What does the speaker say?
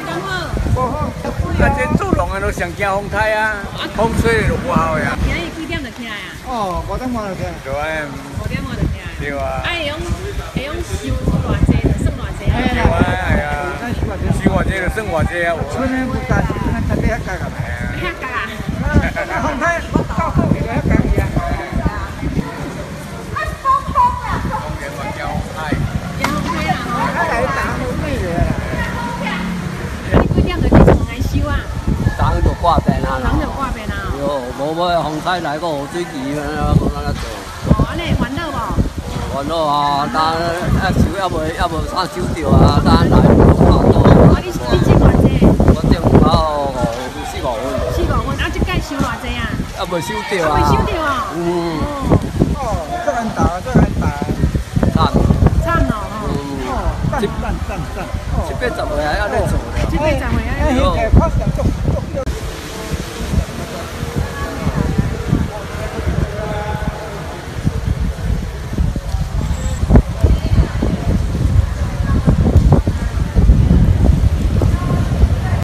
刚好。 啊，这做农的都上惊风台啊，风吹就不好呀。 今日几点就起来啊？ 哦，5点半就起来。 对啊。 5点半就起来。 对啊。 会用收偌济，就算偌济啊？ 对啊，系啊。收偌济就算偌济啊。 村里不干，村里特别干个咩？ 遐干啊？ 风台到后面就遐干去啊。 当就挂病啊！ 人就挂病啊！ 哟，无要风台来个雨水期，啊，讲安尼做。 哦，安尼烦恼无？ 烦恼啊！当收也无啥收着啊，当来无看到。 哦，你挣偌济？ 我挣到4、5分。 4、5分，啊，即届收偌济啊？ 也无收着啊。 未收着啊？ 哦，做安打，做安打。 惨咯吼！ 赞。 7、8十岁还要咧做咧。 7、8十岁啊！ 哎，发展足